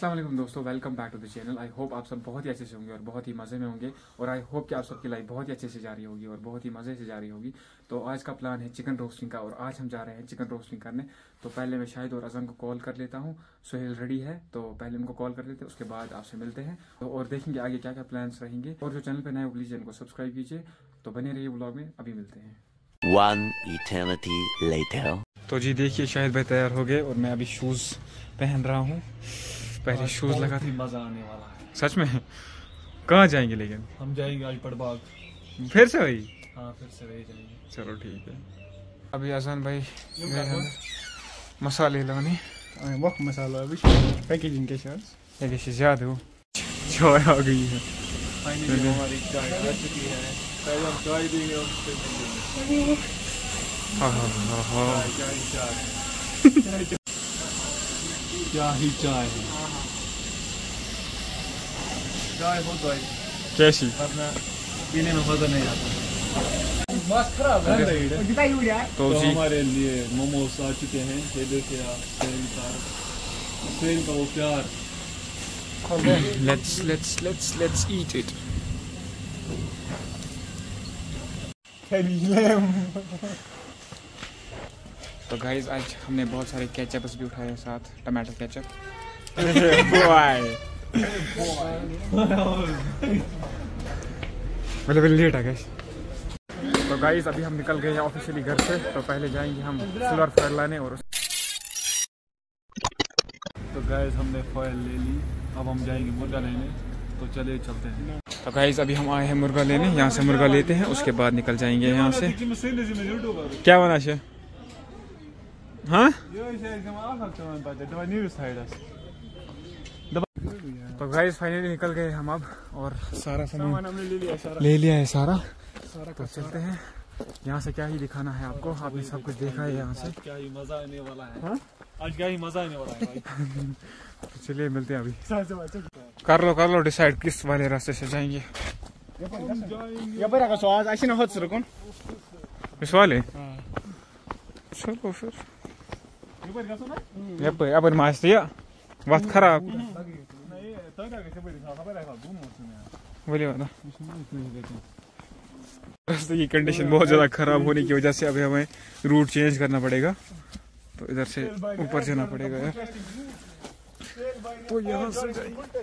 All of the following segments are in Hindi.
अस्सलाम वालेकुम दोस्तों, welcome back to the channel. I hope आप सब बहुत ही अच्छे से होंगे और बहुत ही मज़े में होंगे और आई होप कि आप सबकी लाइफ बहुत ही अच्छे से जा रही होगी और बहुत ही मज़े से जा रही होगी। तो आज का प्लान है चिकन रोस्टिंग का और आज हम जा रहे हैं चिकन रोस्टिंग करने। तो पहले मैं शाहिद और अज़म को कॉल कर लेता हूँ। सोहेल रेडी है तो पहले उनको कॉल कर लेते हैं, उसके बाद आपसे मिलते हैं और देखेंगे आगे क्या क्या प्लान्स रहेंगे। और जो चैनल पर नए हो प्लीज़ चैनल को सब्सक्राइब कीजिए। तो बने रहिए व्लॉग में, अभी मिलते हैं। One eternity later. तो जी देखिए शाहिद भाई तैयार हो गए और मैं अभी शूज़ पहन रहा हूँ। पहले शूज़ लगा थे, मजा आने वाला है सच में। कहाँ जाएंगे लेकिन? हम जाएंगे अलीपड़ बाग। फिर से वही? हाँ फिर से वही जाएंगे। चलो ठीक है। अभी आसान भाई मसाले लाने वक्त मसाला अभी पैकेजिंग के साथ एक ज्यादा हो चाय आ गई है। फाइनली हमारी चाय आ चुकी है। पहले हम चाय देंगे और फिर देंगे। हाँ हाँ हाँ हाँ चाय क्या ही चाय है। चाय बहुत भाई कैसी? वरना पीने में मजा नहीं आता। बस खराब है। तो तो जी हमारे लिए मोमोज आ चुके हैं। ये देखिए आप सेल का वो प्यार। let's eat it। तो गाइस आज हमने बहुत सारे केचप्स भी उठाए साथ, टमाटो केचप। मतलब लेट आ गए। तो गाइस अभी हम निकल गए हैं ऑफिशियली घर से। तो पहले जाएंगे हम सिल्वर फॉयल लाने और तो गाइस हमने फॉयल ले ली, अब हम जाएंगे मुर्गा लेने। तो चलिए चलते हैं। तो गाइस अभी हम आए हैं मुर्गा लेने। यहाँ से मुर्गा लेते हैं, उसके बाद निकल जाएंगे यहाँ से। क्या बना शे? हाँ तो गाइस फाइनली निकल गए हम अब और सारा सामान हमने ले लिया है सारा। तो चलते हैं। यहाँ से क्या ही दिखाना है आपको, आपने सब कुछ देखा है यहाँ से। क्या ही मजा आने वाला है। हाँ? आज क्या ही मजा आने वाला है भाई। तो चलिए मिलते हैं अभी। कर लो डिसाइड किस वाले रास्ते से जाएंगे। इस वाले? चलो फिर अपन मास दिया वक्त खराब बोलिए वाला। रास्ते की कंडीशन बहुत ज़्यादा ख़राब होने की वजह से अभी हमें रूट चेंज करना पड़ेगा। तो इधर से ऊपर जाना पड़ेगा यार। तो यहाँ से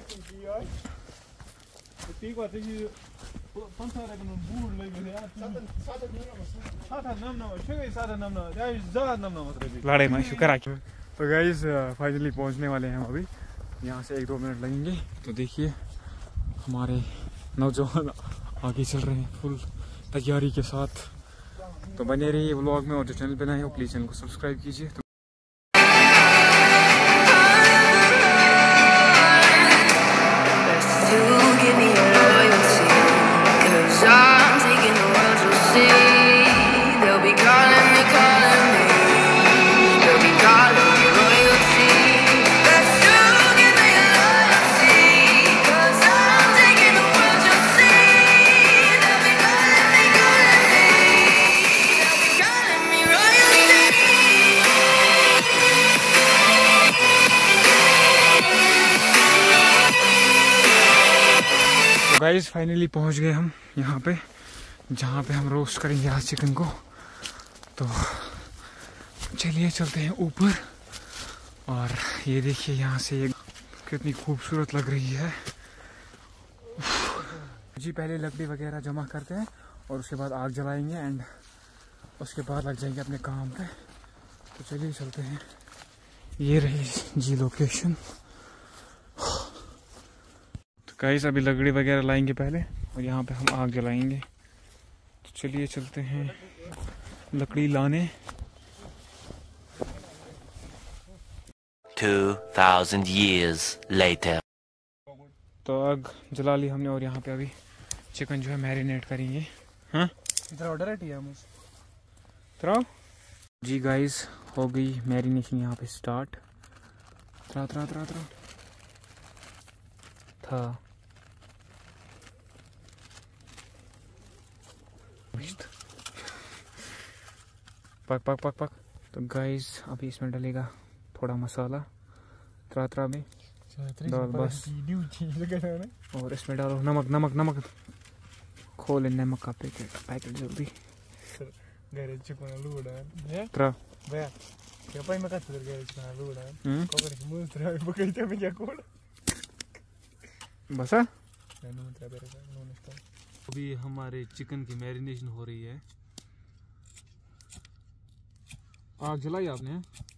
लड़ाई में शुक्र। तो गाइस फाइनली पहुँचने वाले हैं हम अभी। यहाँ से 1-2 मिनट लगेंगे। तो देखिए हमारे नौजवान आगे चल रहे हैं फुल तैयारी के साथ। तो बने रहिए व्लॉग में और जो चैनल पे नए हो प्लीज़ चैनल को सब्सक्राइब कीजिए। गाइस फाइनली पहुंच गए हम यहाँ पे जहाँ पे हम रोस्ट करेंगे आज चिकन को। तो चलिए चलते हैं ऊपर। और ये देखिए यहाँ से कितनी खूबसूरत लग रही है जी। पहले लकड़ी वगैरह जमा करते हैं और उसके बाद आग जलाएंगे एंड उसके बाद लग जाएंगे अपने काम पे। तो चलिए चलते हैं। ये रही जी लोकेशन। गाइस अभी लकड़ी वगैरह लाएंगे पहले और यहाँ पे हम आग जलाएंगे। तो चलिए चलते हैं लकड़ी लाने। 2000 years later. तो आग जला ली हमने और यहाँ पे अभी चिकन जो है मैरिनेट करेंगे। हाँ इधर ऑर्डर है तो जी गाइस हो गई मैरिनेशन यहाँ पे स्टार्ट। त्रा था पक। तो गाइस अभी इसमें डलेगा थोड़ा मसाला त्रा में डाल बस। और इसमें डालो नमक नमक नमक, खोले नमक का पैकेट जल्दी त्रा बस। अभी हमारे चिकन की मैरिनेशन हो रही है। आग जलाई आपने?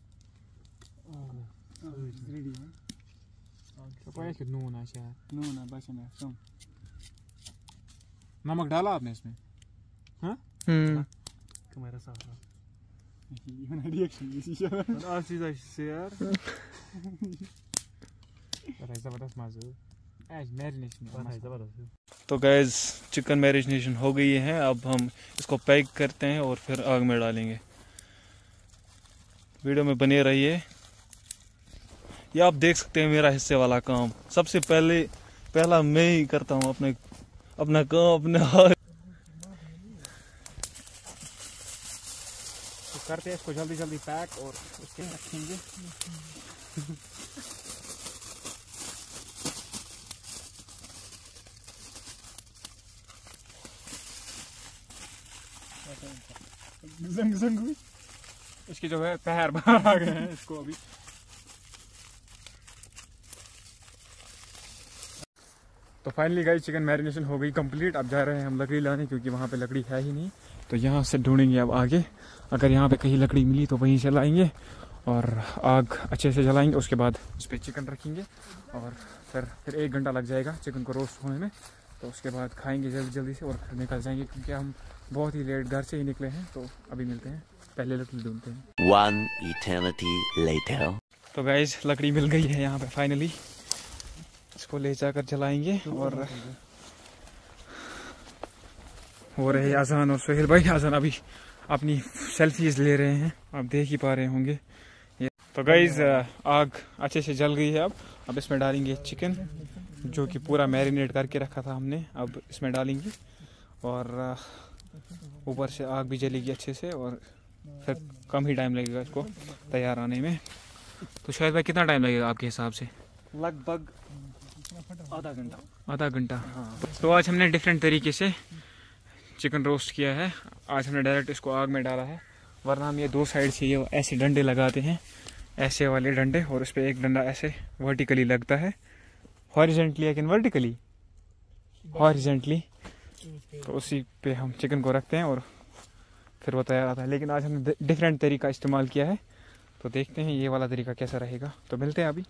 नमक डाला आपने इसमें? हाँ? तुम्हारा साथ यार जबरदस्त मजा मैरिनेशन। तो गाइस चिकन मैरिनेशन हो गई है। अब हम इसको पैक करते हैं और फिर आग में डालेंगे। वीडियो में बने रहिए। ये आप देख सकते हैं मेरा हिस्से वाला काम। सबसे पहला मैं ही करता हूँ अपना काम अपने हाथ। तो करते हैं इसको जल्दी जल्दी पैक और उसके रखेंगे। इसकी जो है पैर बाहर आ गए हैं इसको अभी। तो फाइनली गाइस चिकन मैरिनेशन हो गई कंप्लीट। अब जा रहे हैं हम लकड़ी लाने, क्योंकि वहाँ पे लकड़ी है ही नहीं। तो यहाँ से ढूंढेंगे अब आगे। अगर यहाँ पे कहीं लकड़ी मिली तो वहीं से लाएंगे और आग अच्छे से जलाएंगे। उसके बाद उस पर चिकन रखेंगे और फिर 1 घंटा लग जाएगा चिकन को रोस्ट होने में। तो उसके बाद खाएंगे जल्दी जल्दी से और फिर निकल जाएंगे, क्योंकि हम बहुत ही लेट घर से ही निकले हैं। तो अभी मिलते हैं, पहले लकड़ी ढूंढते हैं। 1 eternity later. तो गाइस लकड़ी मिल गई है यहाँ पे फाइनली। इसको ले जाकर जलाएंगे और हो रहे आजान। और सोहेल भाई आजान अभी अपनी सेल्फीज ले रहे हैं, आप देख ही पा रहे होंगे। तो गाइस आग अच्छे से जल गई है। अब इसमें डालेंगे चिकन जो कि पूरा मैरिनेट करके रखा था हमने। अब इसमें डालेंगे और ऊपर से आग भी जलेगी अच्छे से और फिर कम ही टाइम लगेगा इसको तैयार आने में। तो शायद भाई कितना टाइम लगेगा आपके हिसाब से? लगभग आधा घंटा। हाँ। तो आज हमने डिफरेंट तरीके से चिकन रोस्ट किया है। आज हमने डायरेक्ट इसको आग में डाला है, वरना हम ये 2 साइड से ये ऐसे डंडे लगाते हैं, ऐसे वाले डंडे, और उस पर एक डंडा ऐसे वर्टिकली लगता है। हॉरिजेंटली लेकिन वर्टिकली हॉरिजेंटली। तो उसी पे हम चिकन को रखते हैं और फिर वो तैयार आता है। लेकिन आज हमने डिफरेंट तरीका इस्तेमाल किया है, तो देखते हैं ये वाला तरीका कैसा रहेगा। तो मिलते हैं अभी।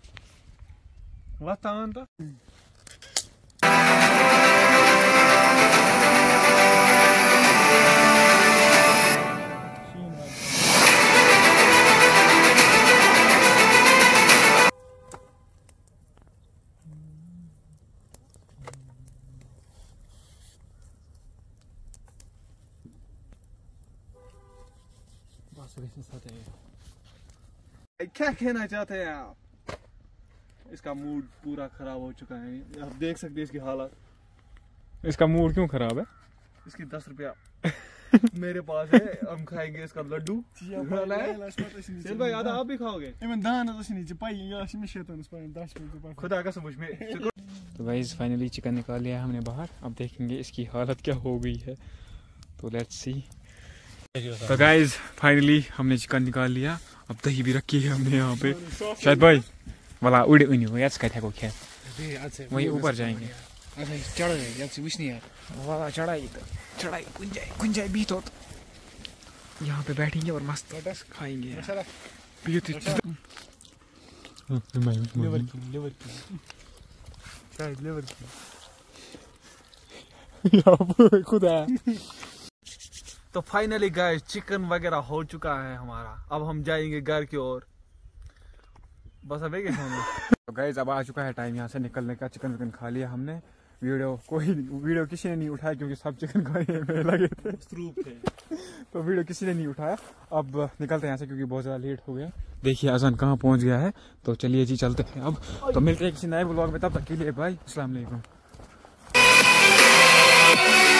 क्या कहना चाहते हैं आप? इसका मूड पूरा खराब हो चुका है। आप देख सकते हैं इसकी हालत। इसका मूड क्यों खराब है? इसकी 10 रुपया मेरे पास है, हम खाएंगे इसका लड्डू। भाई आधा आप भी खाओगे? खुदा का समझ में। तो गाइस फाइनली चिकन निकाल लिया हमने बाहर। अब देखेंगे इसकी हालत क्या हो गई है। तो लेट्स सी। तो गाइस फाइनली हमने चिकन निकाल लिया। अब दही भी रखी है हमने यहाँ पे। शायद भाई वाला उड़े उन्हीं हो यार कहते को खेत वहीं ऊपर जाएंगे। वाला चढ़ाई गुंजाई भी तो यहाँ पे बैठेंगे और मस्त खाएंगे। खुदा। तो फाइनली गाइस चिकन वगैरह हो चुका है हमारा। अब हम जाएंगे घर की ओर। बस अब तो गाइस अब आ चुका है टाइम यहाँ से निकलने का। चिकन विकन खा लिया हमने। वीडियो किसी ने नहीं उठाया क्योंकि सब चिकन खाने में लगे थे। तो वीडियो किसी ने नहीं उठाया। अब निकलते हैं यहाँ से क्योंकि बहुत ज़्यादा लेट हो गया। देखिए आजान कहाँ पहुँच गया है। तो चलिए जी चलते हैं अब। तो मिलते हैं किसी नए ब्लॉग में, तब तक के लिए बाय। अस्सलाम वालेकुम।